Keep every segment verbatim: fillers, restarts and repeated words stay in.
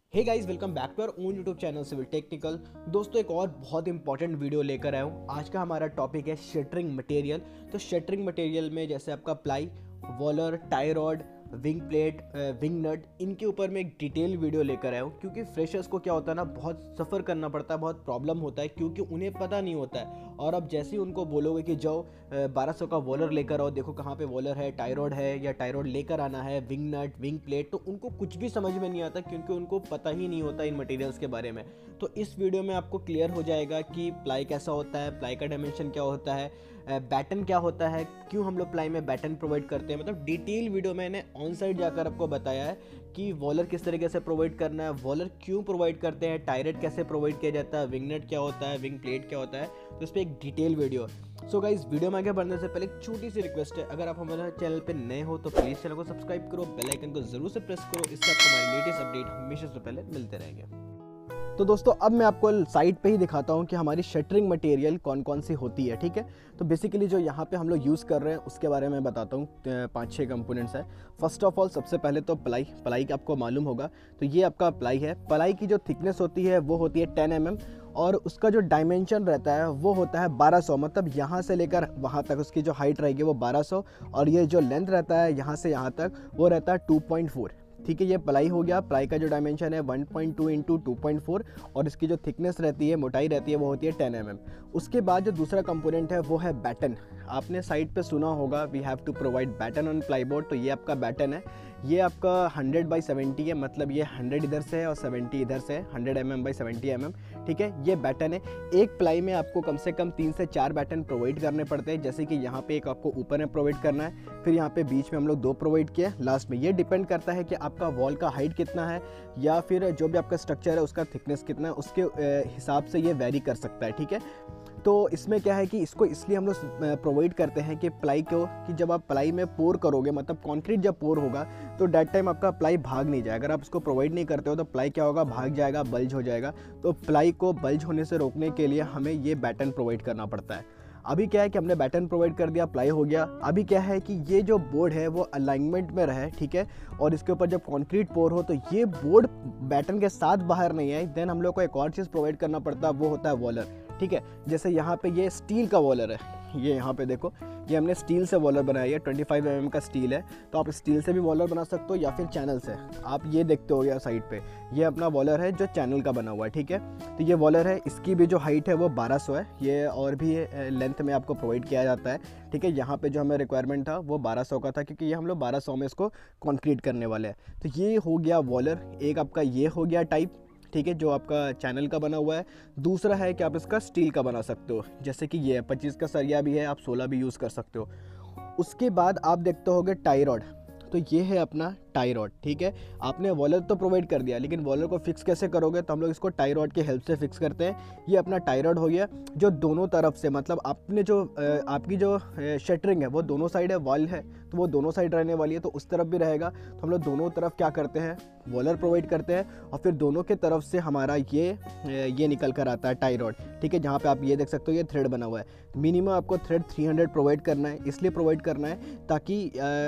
Hey guys, welcome back to our own YouTube channel civil technical. दोस्तों, एक और बहुत इंपॉर्टेंट वीडियो लेकर आया हूँ। आज का हमारा टॉपिक है शटरिंग मटेरियल। तो शटरिंग मटेरियल में जैसे आपका ply, waler, tie rod, wing plate, wing nut, इनके ऊपर मैं एक डिटेल वीडियो लेकर आया हूँ, क्योंकि फ्रेशर्स को क्या होता है ना, बहुत सफ़र करना पड़ता है, बहुत प्रॉब्लम होता है, क्योंकि उन्हें पता नहीं होता है। और अब जैसे ही उनको बोलोगे कि जाओ बारह सौ का वॉलर लेकर आओ, देखो कहाँ पे वॉलर है, टाई रॉड है, या टाई रॉड लेकर आना है, विंग नट, विंग प्लेट, तो उनको कुछ भी समझ में नहीं आता, क्योंकि उनको पता ही नहीं होता इन मटेरियल्स के बारे में। तो इस वीडियो में आपको क्लियर हो जाएगा कि प्लाई कैसा होता है, प्लाई का डायमेंशन क्या होता है, बैटन क्या होता है, क्यों हम लोग प्लाई में बैटन प्रोवाइड करते हैं। मतलब डिटेल वीडियो मैंने ऑन साइड जाकर आपको बताया है कि वॉलर किस तरीके से प्रोवाइड करना है, वॉलर क्यों प्रोवाइड करते हैं, टायरेट कैसे प्रोवाइड किया जाता है, विंग नट क्या होता है, विंग प्लेट क्या होता है। तो इस पर एक detail video. So guys, video में आगे बढ़ने से पहले एक छोटी सी रिक्वेस्ट है, अगर आप हमारे चैनल पे नए हो तो प्लीज़ चैनल को सब्सक्राइब करो, बेल आइकन को जरूर से प्रेस करो, इससे आपको हमारी लेटेस्ट अपडेट हमेशा से पहले मिलते रहेंगे। तो दोस्तों, अब मैं आपको साइट पे ही दिखाता हूँ कि हमारी शटरिंग मटेरियल कौन कौन सी होती है। ठीक है, तो बेसिकली जो यहाँ पे हम लोग यूज़ कर रहे हैं उसके बारे में बताता हूँ। पाँच छः कंपोनेंट्स हैं। फर्स्ट ऑफ ऑल, सबसे पहले तो प्लाई प्लाई का आपको मालूम होगा, तो ये आपका प्लाई है। प्लाई की जो थिकनेस होती है वो होती है टेन एम एम, और उसका जो डायमेंशन रहता है वो होता है बारह सौ। मतलब यहाँ से लेकर वहाँ तक उसकी जो हाइट रहेगी वो बारह सौ, और ये जो लेंथ रहता है यहाँ से यहाँ तक वो रहता है टू पॉइंट फोर। ठीक है, ये प्लाई हो गया। प्लाई का जो डायमेंशन है one point two into two point four, और इसकी जो थिकनेस रहती है, मोटाई रहती है, वो होती है टेन एम एम। उसके बाद जो दूसरा कंपोनेंट है वो है बैटन। आपने साइट पे सुना होगा, we have to provide batten on plyboard. तो ये आपका बैटन है, ये आपका हंड्रेड बाई सेवेंटी है, मतलब ये हंड्रेड इधर से है और सेवेंटी इधर से है, hundred m m by seventy m m. ठीक है, ये बैटन है। एक प्लाई में आपको कम से कम तीन से चार बैटन प्रोवाइड करने पड़ते हैं। जैसे कि यहाँ पे एक आपको ऊपर में प्रोवाइड करना है, फिर यहाँ पे बीच में हम लोग दो प्रोवाइड किए लास्ट में। ये डिपेंड करता है कि आपका वॉल का हाइट कितना है, या फिर जो भी आपका स्ट्रक्चर है उसका थिकनेस कितना है, उसके हिसाब से ये वेरी कर सकता है। ठीक है, तो इसमें क्या है कि इसको इसलिए हम लोग प्रोवाइड करते हैं कि प्लाई को, कि जब आप प्लाई में पोर करोगे, मतलब कंक्रीट जब पोर होगा, तो डेट टाइम आपका प्लाई भाग नहीं जाए। अगर आप इसको प्रोवाइड नहीं करते हो तो प्लाई क्या होगा, भाग जाएगा, बल्ज हो जाएगा। तो प्लाई को बल्ज होने से रोकने के लिए हमें ये बैटन प्रोवाइड करना पड़ता है। अभी क्या है कि हमने बैटन प्रोवाइड कर दिया, प्लाई हो गया। अभी क्या है कि ये जो बोर्ड है वो अलाइनमेंट में रहे, ठीक है, और इसके ऊपर जब कंक्रीट पोर हो तो ये बोर्ड बैटन के साथ बाहर नहीं आए। देन हम लोग को एक और चीज़ प्रोवाइड करना पड़ता है, वो होता है वॉलर। ठीक है, जैसे यहाँ पे ये स्टील का वॉलर है, ये यहाँ पे देखो, ये हमने स्टील से वॉलर बनाया है, ट्वेंटी फाइव एम एम का स्टील है। तो आप स्टील से भी वॉलर बना सकते हो, या फिर चैनल से। आप ये देखते हो गया साइड पे, ये अपना वॉलर है जो चैनल का बना हुआ है। ठीक है, तो ये वॉलर है, इसकी भी जो हाइट है वो बारह सौ है, ये और भी लेंथ में आपको प्रोवाइड किया जाता है। ठीक है, यहाँ पे जो हमें रिक्वायरमेंट था वो बारह सौ का था, क्योंकि ये हम लोग बारह सौ में इसको कॉन्क्रीट करने वाले हैं। तो ये हो गया वॉलर, एक आपका ये हो गया टाइप। ठीक है, जो आपका चैनल का बना हुआ है। दूसरा है कि आप इसका स्टील का बना सकते हो, जैसे कि ये पच्चीस का सरिया भी है, आप सोलह भी यूज़ कर सकते हो। उसके बाद आप देखते होगे टाई रॉड। तो ये है अपना टाई रॉड। ठीक है, आपने वॉलर तो प्रोवाइड कर दिया, लेकिन वॉलर को फिक्स कैसे करोगे, तो हम लोग इसको टाई रॉड की हेल्प से फिक्स करते हैं। ये अपना टाई रॉड हो गया, जो दोनों तरफ से, मतलब आपने जो आपकी जो शटरिंग है वो दोनों साइड है, वॉल है तो वो दोनों साइड रहने वाली है, तो उस तरफ भी रहेगा। तो हम लोग दोनों तरफ क्या करते हैं, वॉलर प्रोवाइड करते हैं, और फिर दोनों के तरफ से हमारा ये ये निकल कर आता है टाई रॉड। ठीक है, जहाँ पे आप ये देख सकते हो ये थ्रेड बना हुआ है। मिनिमम आपको थ्रेड थ्री हंड्रेड प्रोवाइड करना है, इसलिए प्रोवाइड करना है ताकि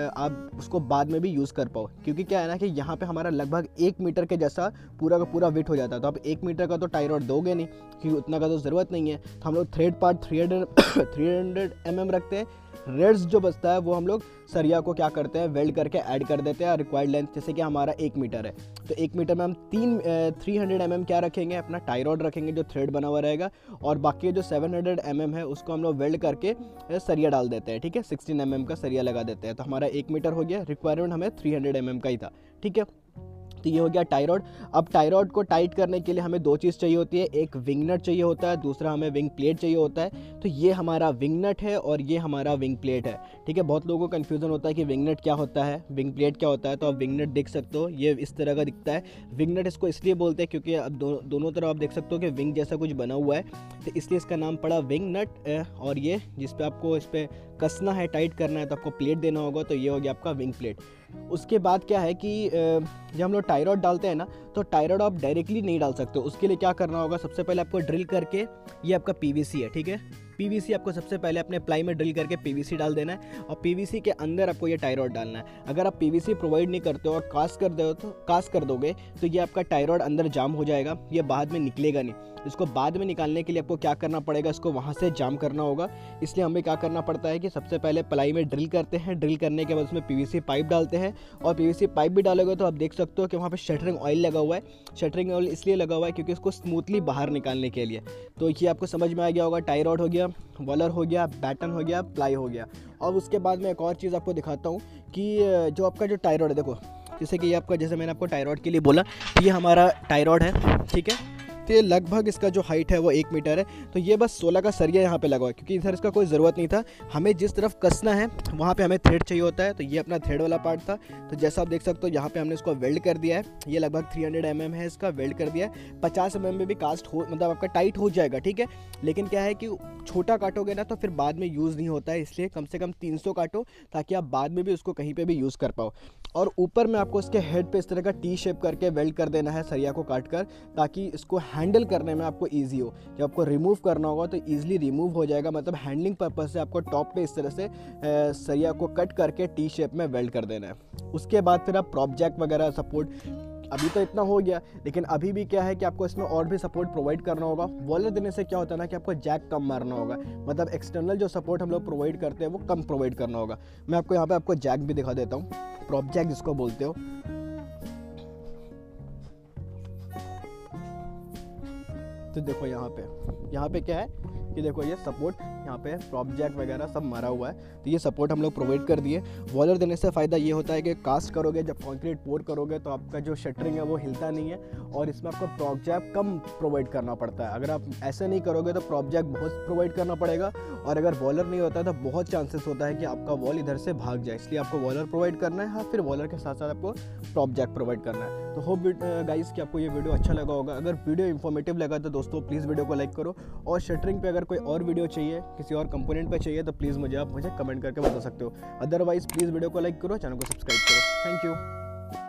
आप उसको बाद में भी यूज़ कर पाओ। क्योंकि क्या है ना कि यहाँ पे हमारा लगभग एक मीटर के जैसा पूरा का पूरा वेट हो जाता है। तो आप एक मीटर का तो टाई रॉड दोगे नहीं, क्योंकि उतना का तो ज़रूरत नहीं है। तो हम लोग thread part three hundred three hundred m m रखते हैं। रेड्स जो बचता है वो हम लोग सरिया को क्या करते हैं, वेल्ड करके ऐड कर देते हैं। रिक्वायर्ड लेंथ जैसे कि हमारा एक मीटर है, तो एक मीटर में हम तीन थ्री हंड्रेड एम एम क्या रखेंगे, अपना टाई रॉड रखेंगे जो थ्रेड बना हुआ रहेगा, और बाकी जो सेवन हंड्रेड एम एम है उसको हम लोग वेल्ड करके सरिया डाल देते हैं। ठीक है, सिक्सटीन एम एम का सरिया लगा देते हैं। तो हमारा एक मीटर हो गया, रिक्वायरमेंट हमें थ्री हंड्रेड एम एम का ही था। ठीक है, तो ये हो गया टाई रॉड। अब टाई रॉड को टाइट करने के लिए हमें दो चीज़ चाहिए होती है, एक विंग नट चाहिए होता है, दूसरा हमें विंग प्लेट चाहिए होता है। तो ये हमारा विंग नट है और ये हमारा विंग प्लेट है। ठीक है, बहुत लोगों को कन्फ्यूज़न होता है कि विंग नट क्या होता है, विंग प्लेट क्या होता है। तो आप विंग नट देख सकते हो, ये इस तरह का दिखता है। विंग नट इसको इसलिए बोलते हैं क्योंकि अब दो, दोनों तरफ आप देख सकते हो कि विंग जैसा कुछ बना हुआ है, तो इसलिए इसका नाम पड़ा विंग नट। और ये जिस पे आपको इस पर कसना है, टाइट करना है, तो आपको प्लेट देना होगा, तो ये हो गया आपका विंग प्लेट। उसके बाद क्या है कि जब हम लोग टाई रॉड डालते हैं ना, तो टाई रॉड आप डायरेक्टली नहीं डाल सकते हो। उसके लिए क्या करना होगा, सबसे पहले आपको ड्रिल करके, ये आपका पीवीसी है, ठीक है, पीवीसी आपको सबसे पहले अपने प्लाई में ड्रिल करके पीवीसी डाल देना है और पीवीसी के अंदर आपको ये टाई रॉड डालना है। अगर आप पीवीसी प्रोवाइड नहीं करते हो और कास्ट कर दो तो कास्ट कर दोगे तो ये आपका टाई रॉड अंदर जाम हो जाएगा, ये बाद में निकलेगा नहीं। इसको बाद में निकालने के लिए आपको क्या करना पड़ेगा, इसको वहाँ से जाम करना होगा। इसलिए हमें क्या करना पड़ता है कि सबसे पहले प्लाई में ड्रिल करते हैं, ड्रिल करने के बाद उसमें पीवीसी पाइप डालते हैं और पीवीसी पाइप भी डालोगे तो आप देख सकते हो कि वहाँ पे शटरिंग ऑयल लगा हुआ है। शटरिंग ऑयल इसलिए लगा हुआ है क्योंकि इसको स्मूथली बाहर निकालने के लिए। तो ये आपको समझ में आ गया होगा, टाई रॉड हो गया, वॉलर हो गया, बैटन हो गया, प्लाई हो गया। और उसके बाद मैं एक और चीज़ आपको दिखाता हूँ कि जो आपका जो टाई रॉड है, देखो जैसे कि ये आपका, जैसे मैंने आपको टाई रॉड के लिए बोला, ये हमारा टाई रॉड है, ठीक है। तो ये लगभग इसका जो हाइट है वो एक मीटर है। तो ये बस सोलह का सरिया यहाँ पे लगा हुआ है क्योंकि इधर इसका कोई ज़रूरत नहीं था। हमें जिस तरफ कसना है वहाँ पे हमें थ्रेड चाहिए होता है। तो ये अपना थ्रेड वाला पार्ट था। तो जैसा आप देख सकते हो यहाँ पे हमने इसको वेल्ड कर दिया है। ये लगभग तीन सौ एम एम है, इसका वेल्ड कर दिया है। पचास एम एम में भी कास्ट हो, मतलब आपका टाइट हो जाएगा, ठीक है। लेकिन क्या है कि छोटा काटोगे ना तो फिर बाद में यूज़ नहीं होता है, इसलिए कम से कम तीन सौ काटो ताकि आप बाद में भी उसको कहीं पर भी यूज़ कर पाओ। और ऊपर में आपको इसके हेड पे इस तरह का टी शेप करके वेल्ड कर देना है सरिया को काट कर, ताकि इसको हैंडल करने में आपको ईजी हो। जब आपको रिमूव करना होगा तो ईजिली रिमूव हो जाएगा। मतलब हैंडलिंग पर्पज से आपको टॉप पे इस तरह से सरिया को कट करके टी शेप में वेल्ड कर देना है। उसके बाद फिर आप प्रॉप जैक वगैरह सपोर्ट, अभी तो इतना हो गया, लेकिन अभी भी क्या है कि आपको इसमें और भी सपोर्ट प्रोवाइड करना होगा। वॉलर देने से क्या होता है ना कि आपको जैक कम मारना होगा, मतलब एक्सटर्नल जो सपोर्ट हम लोग प्रोवाइड करते हैं वो कम प्रोवाइड करना होगा। मैं आपको यहाँ पे आपको जैक भी दिखा देता हूँ, प्रॉप जैक जिसको बोलते हो। तो देखो यहाँ पे यहाँ पे क्या है कि देखो ये सपोर्ट यहाँ पे प्रॉप जैक वगैरह सब मारा हुआ है। तो ये सपोर्ट हम लोग प्रोवाइड कर दिए। वॉलर देने से फ़ायदा ये होता है कि कास्ट करोगे, जब कंक्रीट पोर करोगे तो आपका जो शटरिंग है वो हिलता नहीं है और इसमें आपको प्रॉप जैक कम प्रोवाइड करना पड़ता है। अगर आप ऐसे नहीं करोगे तो प्रॉप जैक बहुत प्रोवाइड करना पड़ेगा और अगर वॉलर नहीं होता है तो बहुत चांसेस होता है कि आपका वॉल इधर से भाग जाए। इसलिए आपको वॉलर प्रोवाइड करना है, हाँ फिर वॉलर के साथ साथ आपको प्रॉप जैक प्रोवाइड करना है। तो होप गाइस कि आपको ये वीडियो अच्छा लगा होगा। अगर वीडियो इन्फॉर्मेटिव लगा तो दोस्तों प्लीज़ वीडियो को लाइक करो और शटरिंग पे अगर कोई और वीडियो चाहिए, किसी और कंपोनेंट पे चाहिए तो प्लीज़ मुझे आप मुझे कमेंट करके बता सकते हो। अदरवाइज़ प्लीज़ वीडियो को लाइक करो, चैनल को सब्सक्राइब करो। Thank you.